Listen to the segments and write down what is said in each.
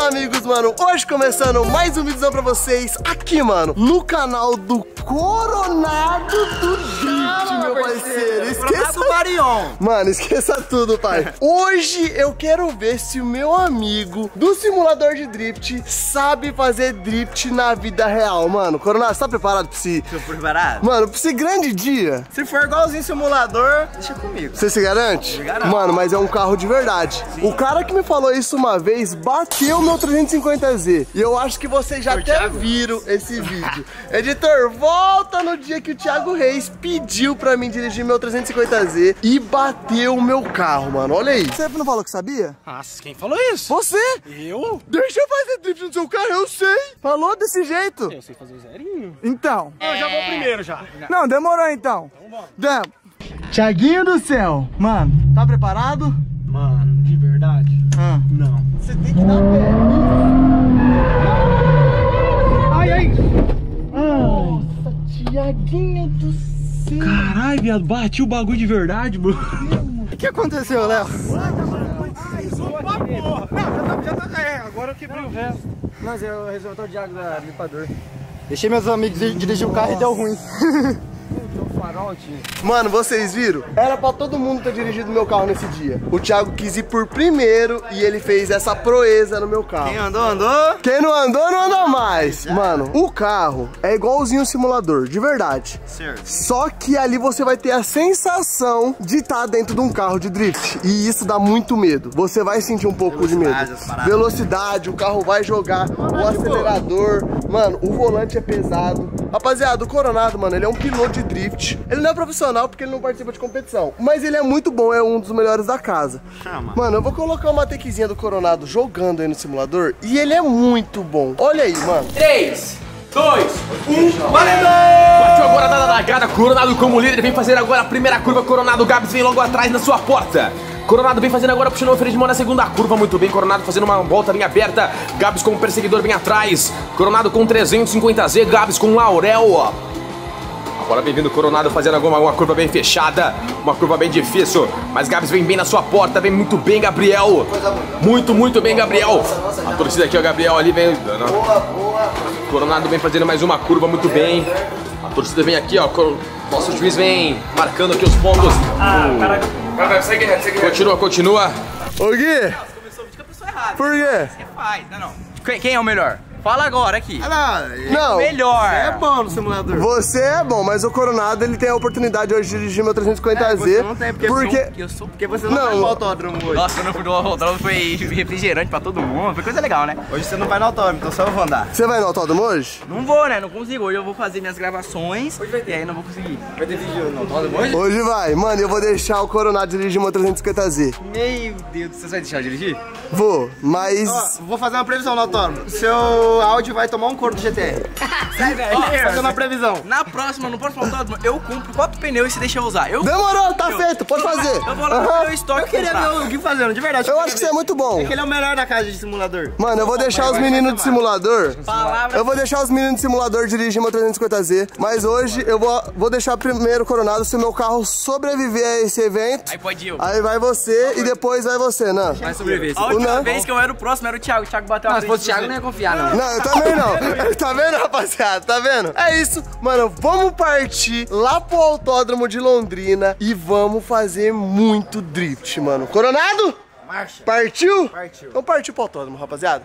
Fala, amigos, mano. Hoje começando mais um vídeo pra vocês aqui, mano, no canal do Coronado do Drift, meu parceiro. Esqueça o Marion. Mano, esqueça tudo, pai. Hoje eu quero ver se o meu amigo do simulador de drift sabe fazer drift na vida real, mano. Coronado, você tá preparado pra esse... Tô preparado? Mano, pra esse grande dia? Se for igualzinho simulador, deixa comigo. Você se garante? Me garanto. Mano, mas é um carro de verdade. Sim. O cara que me falou isso uma vez bateu meu 350Z. E eu acho que vocês já até viram esse vídeo. Editor, volta no dia que o Thiago Reis pediu pra mim dirigir meu 350Z e bateu o meu carro, mano. Olha aí. Você não falou que sabia? Nossa, quem falou isso? Você? Eu? Deixa eu fazer drift no seu carro, eu sei. Falou desse jeito. Eu sei fazer o zerinho. Então. Eu já vou primeiro já. Não, demorou então. Então vamos. Thiaguinho do céu. Mano, tá preparado? Mano, de verdade? Não. Você tem que dar pé. Ai, ai. Nossa, Thiaguinho do céu. Caralho, viado, bati o bagulho de verdade, mano. O que aconteceu, Léo? Não, já tá. Agora eu quebrei o resto. Mas é o reservatório de água da limpador. Deixei meus amigos dirigir o carro e deu ruim. Mano, vocês viram? Era pra todo mundo ter dirigido meu carro nesse dia. O Thiago quis ir por primeiro e ele fez essa proeza no meu carro. Quem andou, andou. Quem não andou, não anda mais. Mano, o carro é igualzinho um simulador, de verdade. Certo. Só que ali você vai ter a sensação de estar dentro de um carro de drift. E isso dá muito medo. Você vai sentir um pouco de medo. Velocidade, o carro vai jogar, o acelerador. Mano, o volante é pesado. Rapaziada, o Coronado, mano, ele é um piloto de drift. Ele não é profissional porque ele não participa de competição. Mas ele é muito bom, é um dos melhores da casa. Chama. Mano, eu vou colocar uma takezinha do Coronado jogando aí no simulador. E ele é muito bom. Olha aí, mano. 3, 2, 1, valendo! Partiu agora a dada largada, Coronado como líder, vem fazer agora a primeira curva, Coronado, Gabs vem logo atrás na sua porta. Coronado vem fazendo agora, puxando o freio de mão na segunda curva, muito bem, Coronado fazendo uma volta bem aberta, Gabs como perseguidor bem atrás, Coronado com 350Z, Gabs com Laurel. Agora vem vindo o Coronado fazendo alguma curva bem fechada, uma curva bem difícil, mas Gabs vem bem na sua porta, vem muito bem, Gabriel. Muito bem, Gabriel. A torcida aqui, o Gabriel ali vem... Boa. Coronado vem fazendo mais uma curva muito bem. A torcida vem aqui, ó. Nosso juiz vem marcando aqui os pontos. Vai, segue reto. Continua. Ô, Gui. Começou o vídeo com a pessoa errada. Por quê? Você faz. Não. Quem é o melhor? Fala agora aqui. Não. Melhor. É bom no simulador. Você é bom, mas o Coronado, ele tem a oportunidade hoje de dirigir meu 350Z. Você não tem, porque porque você não vai no autódromo hoje. Nossa, eu não fui no autódromo, foi refrigerante pra todo mundo, foi coisa legal, né? Hoje você não vai no autódromo, então só eu vou andar. Você vai no autódromo hoje? Não vou, né? Não consigo. Hoje eu vou fazer minhas gravações e aí não vou conseguir. Vai ter vídeo no autódromo hoje? Hoje vai. Mano, eu vou deixar o Coronado dirigir meu 350Z. Meu Deus, você vai deixar eu dirigir? Vou, mas... Ó, vou fazer uma previsão no autódromo. Seu áudio vai tomar um couro do GTR. Sai, velho. Fazer uma previsão. Na próxima, no próximo autódromo, eu compro 4 pneus e você deixa eu usar. Demorou, tá feito, pode fazer. Eu vou lá no meu estoque. Eu queria ver o Gui fazendo, de verdade. Eu acho que você é muito bom. É que ele é o melhor da casa de simulador. Mano, eu vou deixar os meninos de simulador. Palavra. Eu vou deixar os meninos de simulador dirigir meu 350Z. Mas hoje eu vou deixar primeiro o Coronado, se o meu carro sobreviver a esse evento. Aí pode ir. Aí vai você e depois vai você, Nan. Vai sobreviver. A última vez que eu era o próximo era o Thiago. O Thiago bateu a frente. Se fosse o Thiago, não ia confiar, não. Não, eu também não. Tá vendo, rapaziada? Tá vendo? É isso. Mano, vamos partir lá pro autódromo de Londrina e vamos fazer muito drift, mano. Coronado? Marcha. Partiu? Partiu. Então partiu pro autódromo, rapaziada.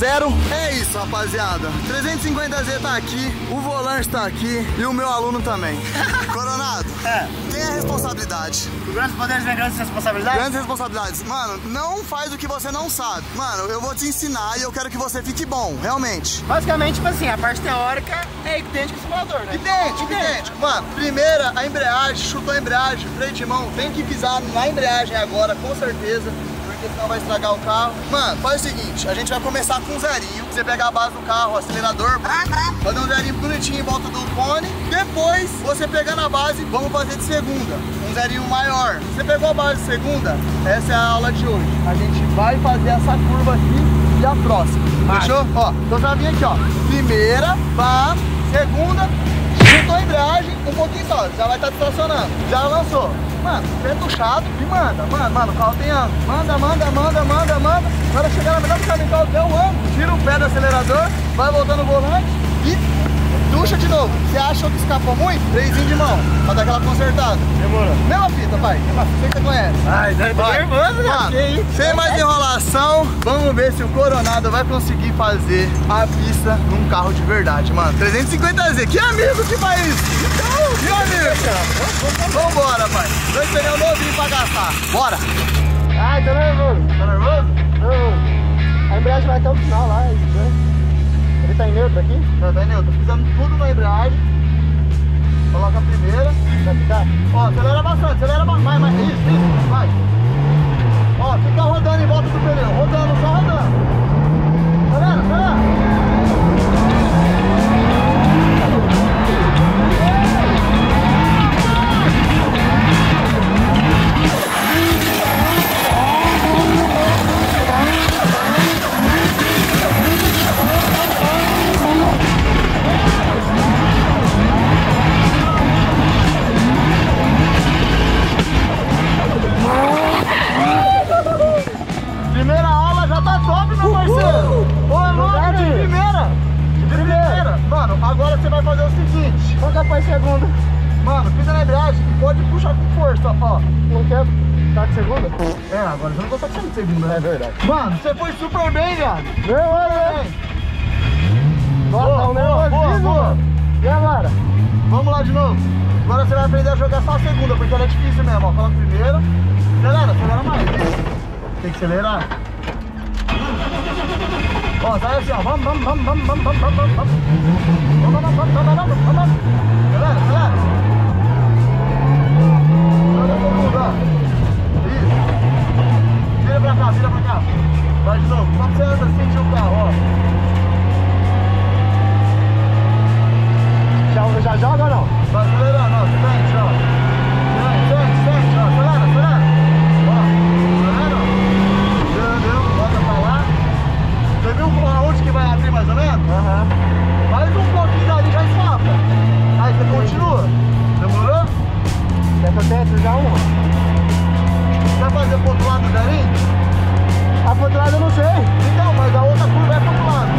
0. É isso, rapaziada. 350Z tá aqui, o volante tá aqui e o meu aluno também. Coronado, tem a responsabilidade. Grandes poderes vem grandes responsabilidades? Grandes responsabilidades. Mano, não faz o que você não sabe. Mano, eu vou te ensinar e eu quero que você fique bom, realmente. Basicamente, tipo assim, a parte teórica é idêntica ao simulador, né? Idêntico. Mano, primeira, a embreagem, chutou a embreagem, freio de mão, tem que pisar na embreagem agora, com certeza. Porque senão vai estragar o carro. Mano, faz o seguinte, a gente vai começar com um zerinho. Você pega a base do carro, o acelerador, fazer um zerinho bonitinho em volta do cone. Depois, você pegando a base, vamos fazer de segunda. Um zerinho maior. Você pegou a base de segunda? Essa é a aula de hoje. A gente vai fazer essa curva aqui e a próxima. Fechou? Ó, então já vim aqui, ó. Primeira, pá, segunda, chutou a embreagem, um pouquinho só. Já vai estar distracionando. Já lançou. Mano, pé puxado e manda. Mano, o carro tem ângulo. Manda. Agora chegar na melhor do caminho, o carro tem um ângulo. Tira o pé do acelerador, vai voltando o volante e puxa de novo. Você achou que escapou muito? Freiozinho de mão, pra dar aquela consertada. Demorou. Mesma fita, pai. Mesma fita que você conhece. Ai, tô nervoso, mano. Sem mais enrolação, vamos ver se o Coronado vai conseguir fazer a pista num carro de verdade, mano. 350Z. Que amigo que faz isso? Que amigo? Vambora, pai. Dois pneus novinhos pra gastar. Bora. Ai, tô nervoso. Tá nervoso? Não. A embreagem vai até o final lá, é isso, né? Ele tá em neutro aqui? Não, tá em neutro. Tô pisando tudo na embreagem. Coloca a primeira. Vai ficar? Ó, acelera bastante, mais. Isso, vai. Ó, fica rodando em volta do pneu. Rodando, só rodando. Acelera. Primeira aula já tá top, meu parceiro! Ô, louco, de primeira! De primeira! Mano, agora você vai fazer o seguinte. Qual que é a segunda? Mano, pisa na embreagem e pode puxar com força, ó. Não quer tá de segunda? É, agora você não consegue sair de segunda, né? É verdade. Mano, você foi super bem, viado! Bem. Nossa, boa. E agora? Vamos lá de novo. Agora você vai aprender a jogar só a segunda, porque ela é difícil mesmo, ó. Coloca a primeira. Acelera mais. Isso. Tem que acelerar. Ó, sai assim, ó. Vamos. Acelera. Olha todo mundo, ó. Isso. Vira pra cá. Vai de novo. Só pra você anda, sentir o carro, ó. Já joga ou não? Vai acelerando, ó. Sente, ó. Sente, ó. Acelera. Você viu aonde que vai abrir mais ou menos? Mais um pouquinho dali já escapa. Aí você continua. Demorou? Quer que eu tente já uma? Quer fazer pro outro lado do garim? A pro outro lado eu não sei. Então, mas a outra curva é pro outro lado.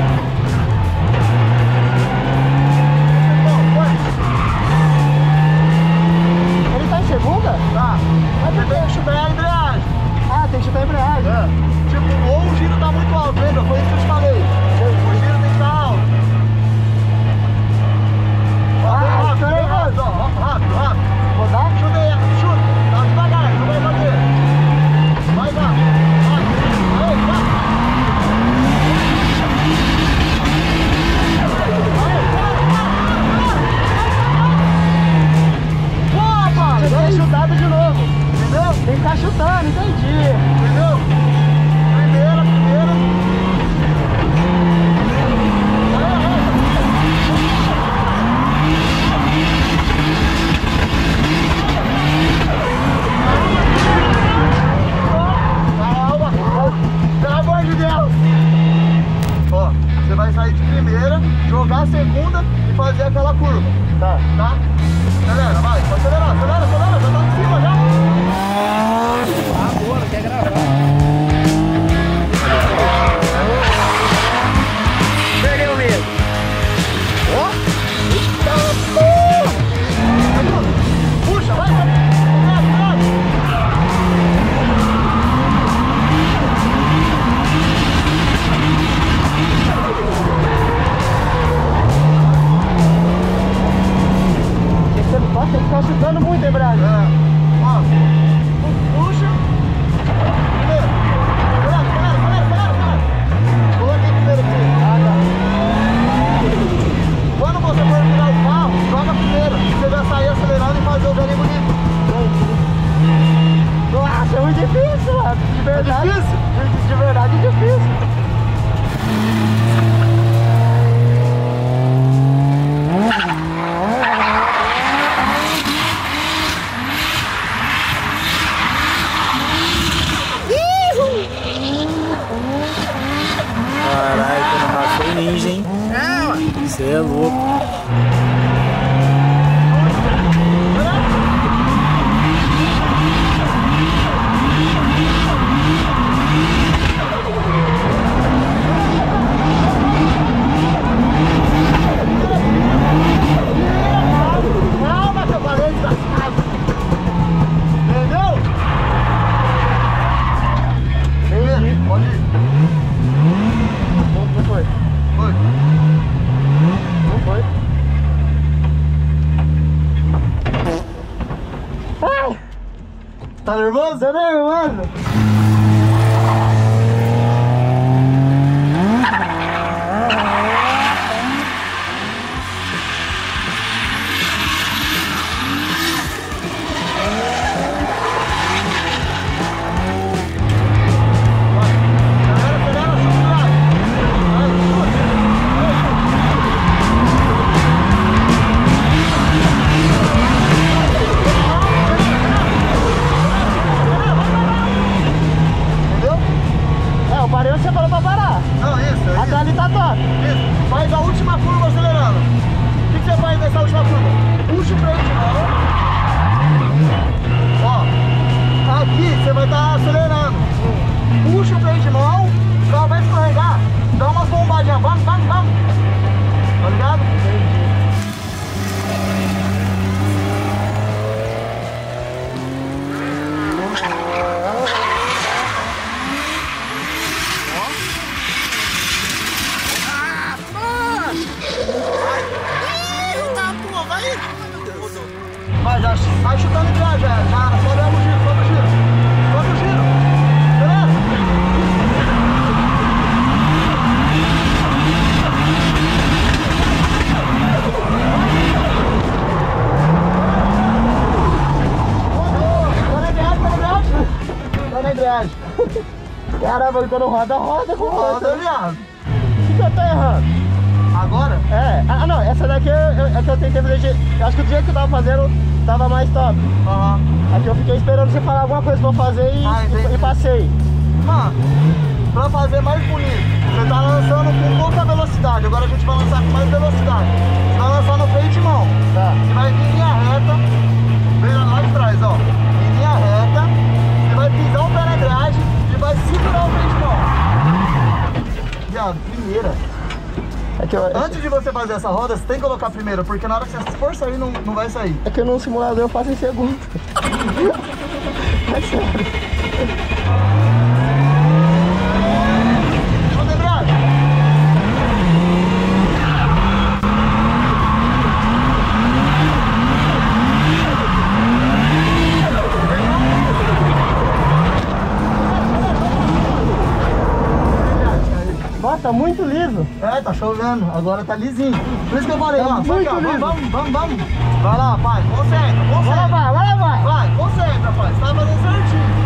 Ele tá em segunda? Tá. Mas você tem que chutar a embreagem. Ah, tem que chutar a embreagem. Tipo, ou o giro tá muito alto, lembra? Foi isso que eu te falei. O giro tem que estar alto. Rápido. Vou dar? Chuta. Tá devagar, não vai fazer. Vai. Boa, pai! Você tem chutado de novo. Entendeu? Tem que estar chutando, entendi. Entendeu? Primeira. Calma. Pelo amor de Deus. Ó, você vai sair de primeira, jogar a segunda e fazer aquela curva. Tá? Acelera, vai. Acelera. Já tá em cima, já. Ah, boa, não quer gravar. Usando muito a embreagem. Ó. Puxa. Primeiro. Acelera. Coloquei primeiro aqui. Quando você for virar o carro, joga primeiro. Você já sair acelerando e fazer o velho bonito. Nossa, é muito difícil, mano. De verdade. É difícil? De verdade é difícil. Caralho, Coronado foi ninja, hein? É, mano. Você é louco. Calma, seu valente das casas. Entendeu? Entendi. Pode ir. Não foi. Foi. Não foi. Ai! Tá nervoso? Tá nervoso? Faz a última curva acelerando. O que você faz nessa última curva? Puxa o freio de mão. Ó, aqui você vai estar acelerando. Puxa o freio de mão, o carro vai escorregar. Dá umas bombadinhas. Vamos. Tá ligado? Vai, já vai chutando em viagem, já sobe o giro. Beleza? Tá na embreagem. Caramba, quando roda com roda, viado. O que eu tô errando? Agora? É. Ah, não, essa daqui é que eu tentei fazer. Eu acho que o dia que eu tava fazendo tava mais top. Aqui eu fiquei esperando você falar alguma coisa pra eu fazer e passei. Mano, pra fazer mais bonito, você tá lançando com pouca velocidade. Agora a gente vai lançar com mais velocidade. Você vai lançar no freio de mão. Tá. Você vai vir em linha reta. Veja lá de trás, ó. Em linha reta. Você vai pisar o pé na embreagem e vai segurar o freio de mão. Viado, primeira. Antes de você fazer essa roda, você tem que colocar primeiro, porque na hora que você for sair, não vai sair. É que no simulador eu faço em segundo. É sério. Vamos lembrar? Nossa, tá muito liso. É, tá chovendo. Agora tá lisinho. Por isso que eu falei, ó. Vamos. Vai lá, pai. Concentra. Vai, concentra, pai. Você tá fazendo certinho.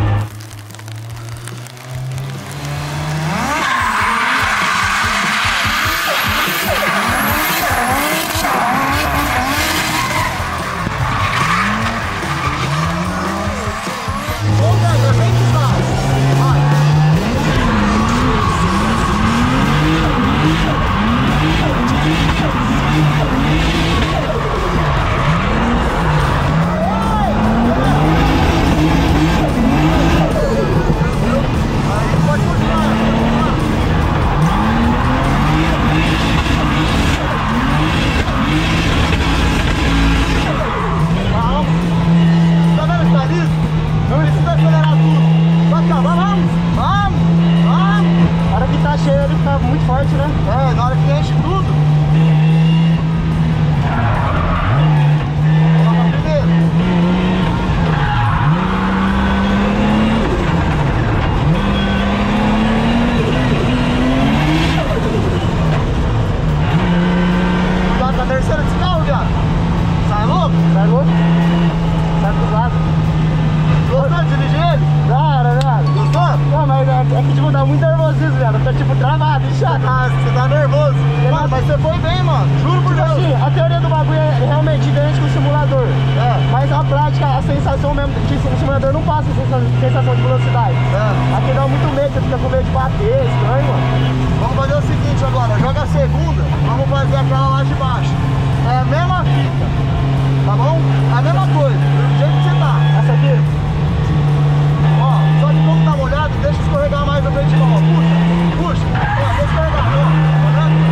prática, a sensação mesmo de simulador não passa a sensação de velocidade. Aqui dá muito medo, você fica com medo de bater, estranho, mano. Vamos fazer o seguinte agora, joga a segunda, vamos fazer aquela lá de baixo. É a mesma fita, tá bom? A mesma coisa, do jeito que você tá. Essa aqui. Ó, só que como tá molhado, deixa escorregar mais no freio de mão, ó. Puxa, ó, deixa escorregar, ó. Tá vendo?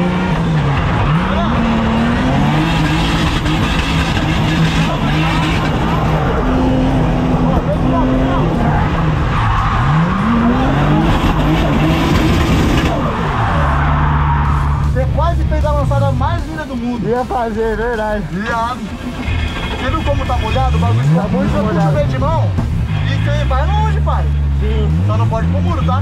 Você quase fez a lançada mais linda do mundo. Ia fazer, verdade. Viado. Você viu como tá molhado? O bagulho tá muito molhado. Puxa o freio de mão e você vai longe, pai. Sim. Só não pode ir pro muro, tá?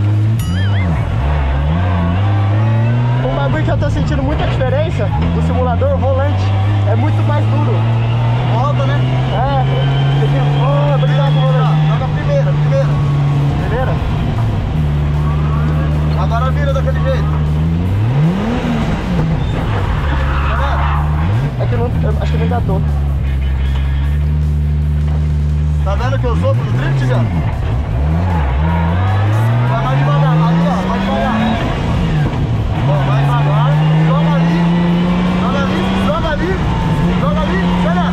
Um bagulho que eu tô sentindo muita diferença do simulador, o volante. É muito mais duro. Volta, né? É. Obrigado, volante. Joga primeira. Primeira? Agora vira daquele jeito. É que eu não, acho que não engatou. Tá vendo que eu sou no drift, já? Vai mais devagar, ali ó, mais devagar. Ó, mais devagar, joga ali, acelera.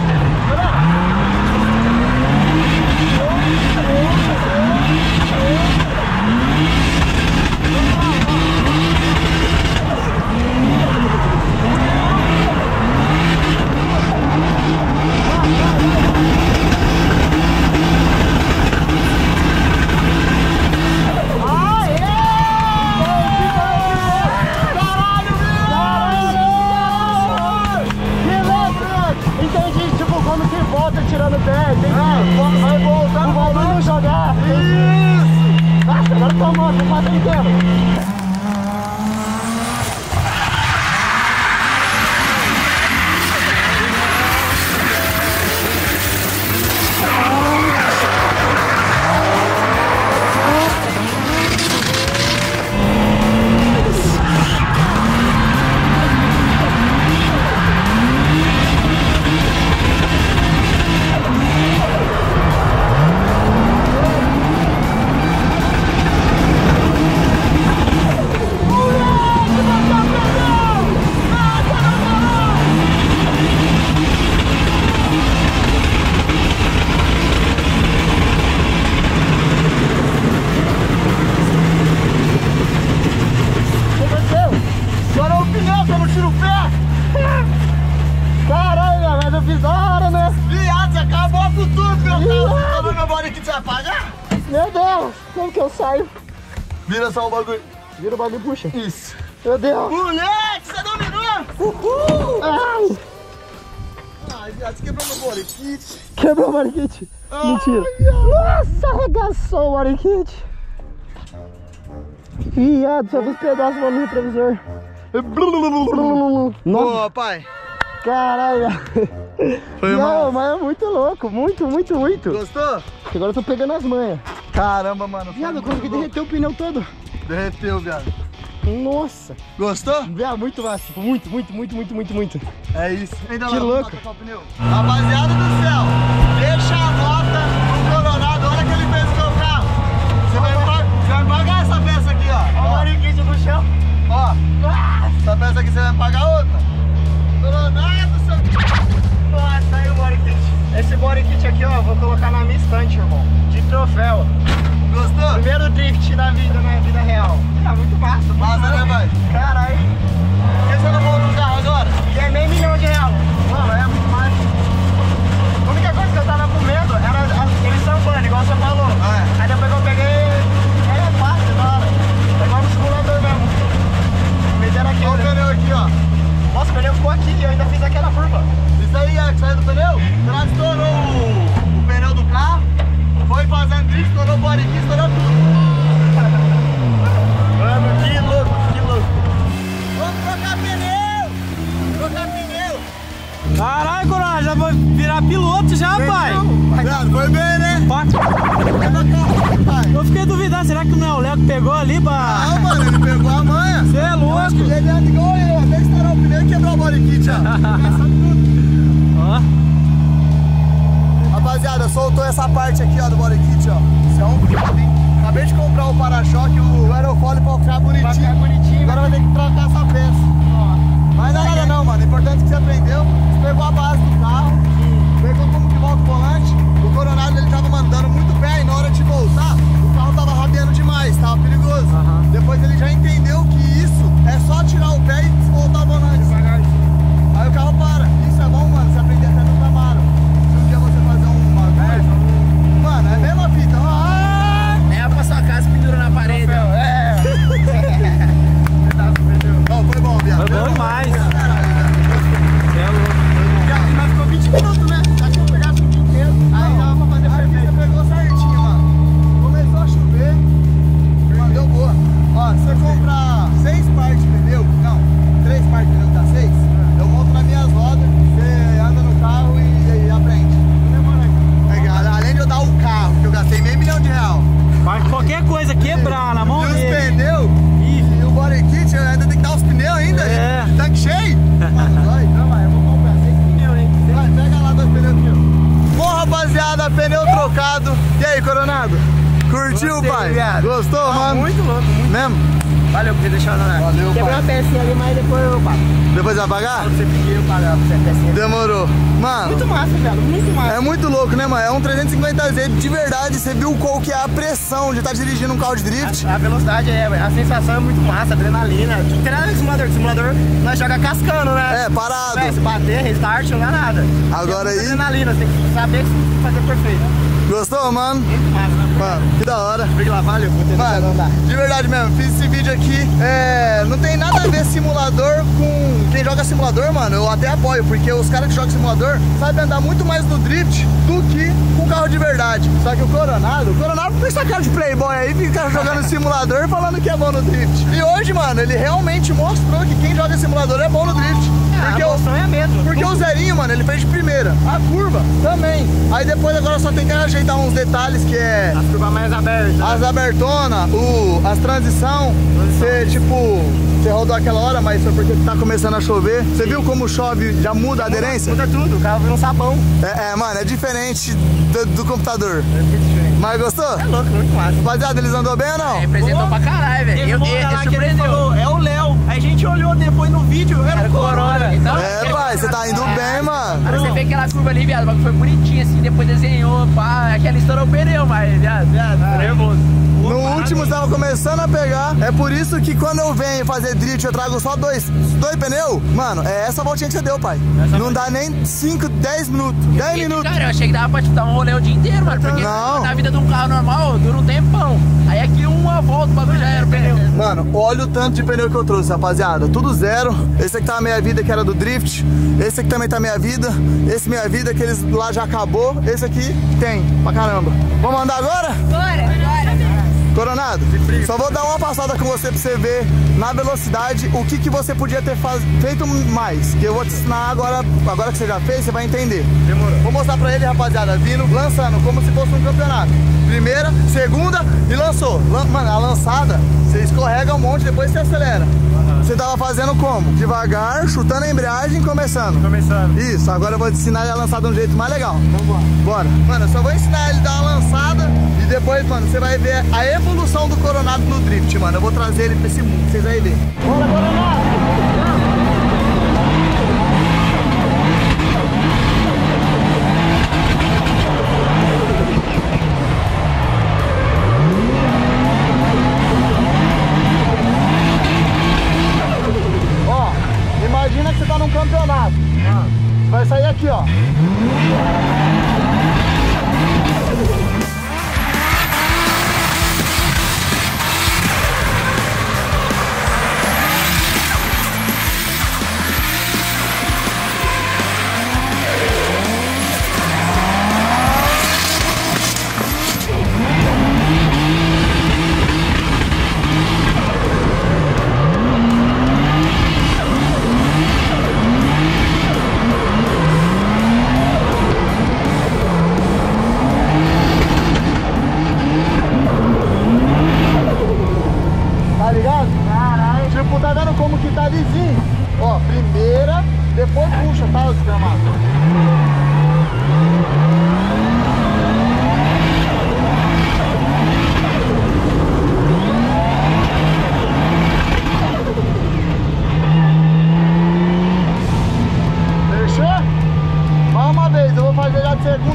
Tirando o pé, tem vai voltar no bagulho jogar. Isso! Nossa, agora tomou, você faz inteiro. Meu Deus, como que eu saio? Vira só o bagulho. Vira o bagulho e puxa. Isso. Meu Deus. Moleque, você dominou! Uhul! Ai! Ai, viado, você quebrou meu boriquite. Quebrou o boriquite? Mentira. Nossa, arregaçou o boriquite. Viado, só dos pedaços no retrovisor. Boa, pai. Caralho. Foi não, mal. mas é muito louco, muito. Gostou? Agora eu tô pegando as manhas. Caramba, mano. Viado, eu consegui derreter o pneu todo. Derreteu, viado. Nossa. Gostou? Viado, muito massa. Muito. É isso. Ainda que louco. O pneu. Rapaziada do céu, deixa a nota no Coronado. Olha que ele fez com o seu carro. Você vai pagar essa peça aqui, ó. Olha o mariquite no chão. Ó. Essa peça aqui você vai pagar outra. Coronado, seu... Nossa, aí o body kit. Esse body kit aqui, ó, vou colocar na minha estante, irmão. De troféu. Gostou? Primeiro drift na vida real. Tá muito massa. Massa, né, pai? Caralho. Por que você não monta um carro agora? E é meio milhão de reais. Mano, é muito mais. A única coisa que eu tava com medo era ele sambando, igual você falou. Aí depois que eu peguei, é fácil, da hora. É igual no simulador mesmo. Meteram aqui. Olha o pneu aqui, ó. Nossa, o pneu ficou aqui e eu ainda fiz aquela curva. Isso aí é que saiu do pneu? Ela estourou o pneu do carro, foi fazendo drift, estourou o body kit, estourou tudo. Mano, que louco. Vamos trocar pneu! Caralho, Coronado, já vou virar piloto já, pai. Foi bem, né? Eu fiquei duvidando, será que não é o Léo que pegou ali pra... Não, mano, ele pegou a manha. Você é louco. Ele é igual eu, até estourar o pneu e quebrar o body kit, ó. Ó. soltou essa parte aqui, ó, do body kit, ó. Isso é um clipe, hein? Acabei de comprar o para-choque, o aerofólio pra ficar bonitinho. Pra ficar bonitinho. Agora vai ter que trocar essa peça. Mas não é nada não, mano. O importante é que você aprendeu. Você pegou a base do carro, pegou como que volta o volante. O Coronado, ele tava mandando muito pé e na hora de voltar, o carro tava rabiando demais, tava perigoso. Depois ele já entendeu que isso é só tirar o pé e voltar o volante. Aí o carro para. Isso é bom, mano. Você aprender até no Camaro. Se um dia você fazer uma coisa, mano, é a mesma fita. Leva pra sua casa e pendura na parede. Não, foi bom, viado. Foi bom demais. Mas ficou 20 minutos, né? Acho que eu pegasse o dia inteiro. Aí dava pra fazer perfeito. Você pegou certinho, mano. Começou a chover. Mano, deu boa. Ó, se você comprar 6 partes de pneu, não, 3 partes de pneu dá 6, eu monto nas minhas rodas, você anda no carro e aprende. Além de eu dar o carro, que eu gastei meio milhão de real. Mas qualquer coisa quebrar na mão E os dele. pneus, e o body kit, eu ainda tem que dar os pneus ainda, É. gente. Tanque cheio. Mano, vai. Não, mas eu vou comprar 6 pneus, hein. Vai, pega lá 2 pneus aqui, ó. Bom, rapaziada, pneu trocado. E aí, Coronado? Curtiu, Gostei, pai? viado. Gostou, mano? Muito louco, muito. Mesmo? Valeu por ter deixado na área. Valeu, Quebrou pai. uma pecinha ali, mas depois eu pago. Depois vai pagar? Você pediu, eu pagar pra você a pecinha. Demorou. Mano, Muito massa, velho. Muito massa. é muito louco, né, mano? É um 350Z de verdade. Você viu qual que é a pressão de estar dirigindo um carro de drift? A velocidade a sensação é muito massa, adrenalina. Não tem nada de simulador. De simulador nós joga cascando, né? É, parado. Se bater, restart, não dá nada. Agora é aí- adrenalina, você tem que saber que você tem que fazer perfeito. Gostou, mano? Muito massa, né? Mano, que da hora. Obrigado, valeu por ter deixado Mano, andar. de verdade mesmo, fiz esse vídeo aqui. Não tem nada a ver simulador com quem joga simulador, mano. Eu até apoio, porque os caras que jogam simulador sabem andar muito mais no drift do que com carro de verdade. Só que o Coronado tem essa cara de playboy aí, fica jogando simulador falando que é bom no drift. E hoje, mano, ele realmente mostrou que quem joga simulador é bom no drift. Porque a emoção é a mesma. Porque o zerinho, mano, ele fez de primeira. A curva também. Aí depois agora só tem que ajeitar uns detalhes que é As curvas mais abertas. as abertonas, as transição. Você, tipo, você rodou aquela hora, mas foi porque tá começando a chover. Você viu como chove, já muda a aderência? Muda tudo, o carro vira um sabão. Mano, é diferente do computador. É muito diferente. Mas gostou? É louco, muito massa. Rapaziada, eles andou bem ou não? Representou pra caralho, velho. Teve Eu uma hora lá que ele surpreendeu. falou, é o Léo. Aí a gente olhou depois no vídeo, era o Corona. Então, Pai, você tá indo bem, mano. Cara, você vê aquela curva ali, viado, mas foi bonitinho assim, depois desenhou, pá, aquela estourou o pneu, mas, viado, nervoso. No último estava começando a pegar. É por isso que quando eu venho fazer drift, eu trago só dois pneus. Mano, é essa voltinha que você deu, pai. Não dá nem 5, 10 minutos. 10 minutos. Cara, eu achei que dava pra te dar um rolê o dia inteiro, mano, porque Não. na vida de um carro normal dura um tempão. Aí aqui uma volta, o bagulho já era o pneu. Mano, olha o tanto de pneu que eu trouxe, rapaziada. Tudo zero. Esse aqui tá a meia vida, que era do drift. Esse aqui também tá meia vida. Esse meia vida, que eles lá já acabou. Esse aqui tem, pra caramba. Vamos andar agora? Bora. Coronado, só vou dar uma passada com você pra você ver na velocidade o que você podia ter feito mais. Que eu vou te ensinar agora que você já fez, você vai entender. Demorou. Vou mostrar pra ele, rapaziada, vindo, lançando, como se fosse um campeonato. Primeira, segunda e lançou. Mano, a lançada, você escorrega um monte, depois você acelera. Você tava fazendo como? Devagar, chutando a embreagem, começando. Isso, agora eu vou te ensinar ele a lançar de um jeito mais legal. Vamos bora. Mano, eu só vou ensinar ele a dar uma lançada e depois, mano, você vai ver a evolução do Coronado no drift, mano. Eu vou trazer ele pra esse mundo, vocês vão ver. Bora, Coronado! Imagina que você tá num campeonato. Vai sair aqui, ó.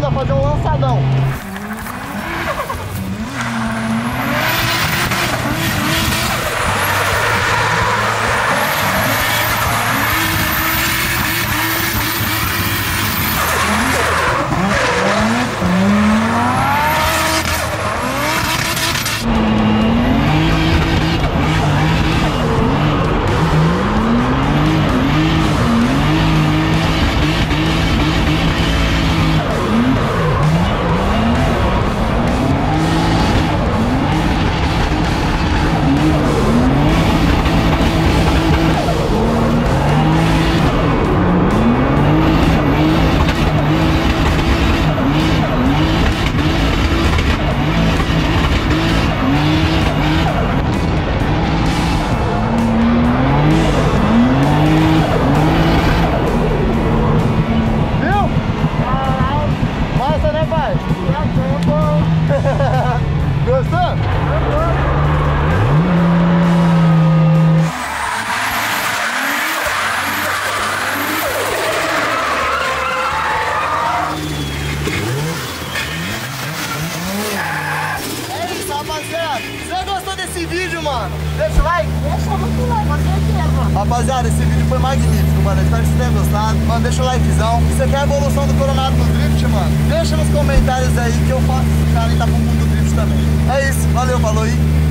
a fazer um lançadão. Deixa o like? Deixa muito like, com certeza. Rapaziada, esse vídeo foi magnífico, mano. Espero que vocês tenham gostado. Mano, deixa o likezão. Se você quer a evolução do Coronado no Drift, mano, deixa nos comentários aí que eu faço esse cara e tá pro mundo do Drift também. É isso, valeu, falou aí.